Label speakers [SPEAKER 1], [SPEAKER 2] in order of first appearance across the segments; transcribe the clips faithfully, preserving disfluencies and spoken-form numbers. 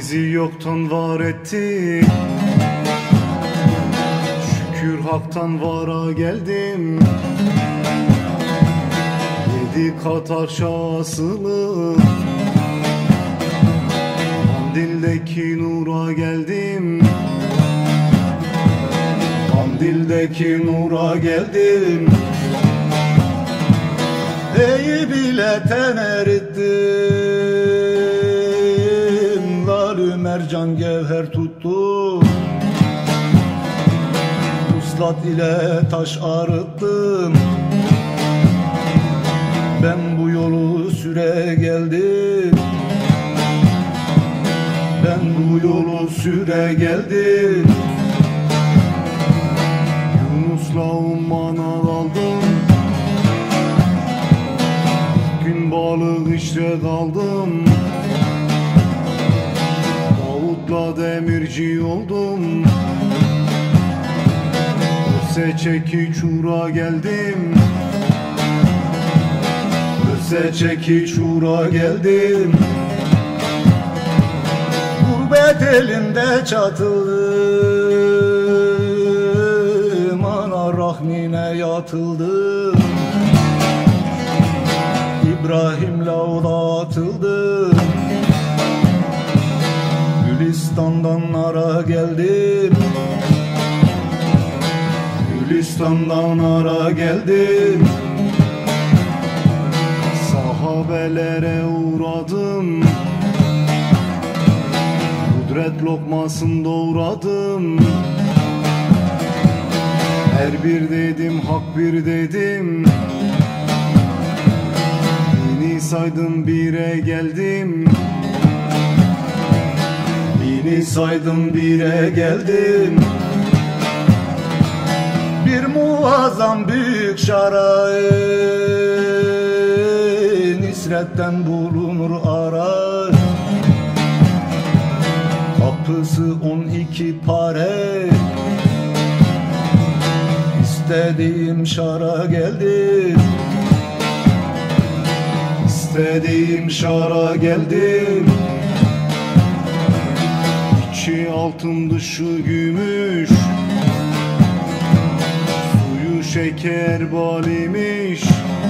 [SPEAKER 1] Bizi yoktan var etti, şükür haktan vara geldim. Yedi kat arşa asılı, Kandil'deki nura geldim. Kandil'deki nura geldim. Ey bile tener ettim, lalü mercan gevher tuttum. Uslat ile taş arıttım. Ben bu yolu süre geldim. Ben bu yolu süre geldim. Yunus'la ummana daldım. Gün balık işre daldım. Davut'la demirci oldum. Öse çeki çura geldim. Öse çeki çura geldim. Gurbet elinde çatıldım. Ana rahmine yatıldım. İbrahim'le oda atıldım. Gülistan'dan nara geldim. Gülistan'dan nara geldim. Sahabelere uğradım. Kudret lokmasını doğradım. Her bir dedim, hak bir dedim. Bini saydım, bire geldim. Bini saydım, bire geldim. Bir muazzam büyük şaray, Nisret'ten bulunur aray. Kapısı on iki pare. İstediğim şara geldim. İstediğim şara geldim. İçi altın dışı gümüş, suyu şeker balimiş.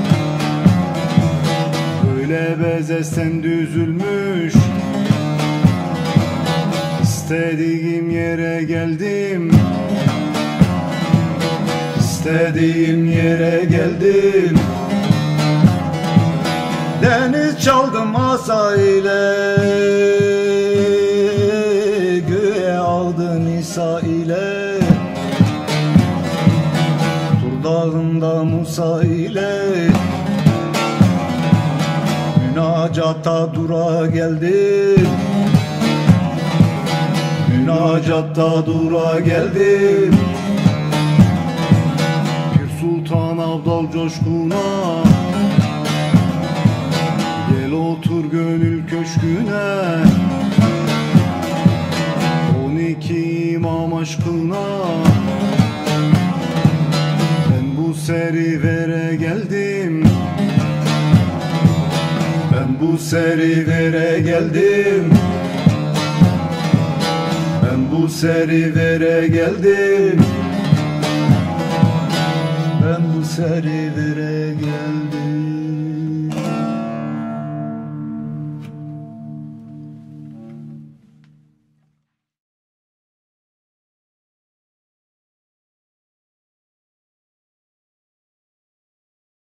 [SPEAKER 1] Böyle bezesen düzülmüş. İstediğim yere geldim. İstediğim yere geldim. Deniz çaldım asa ile, göğe aldı Nisa ile. Tur dağında Musa ile, münacata dura geldim. Münacatta dura geldim. Pir Sultan Abdal coşkuna, gel otur gönül köşküne. On iki imam aşkına, ben bu serivere geldim. Ben bu serivere geldim. Ben bu serivere geldim. Ben bu serivere geldim.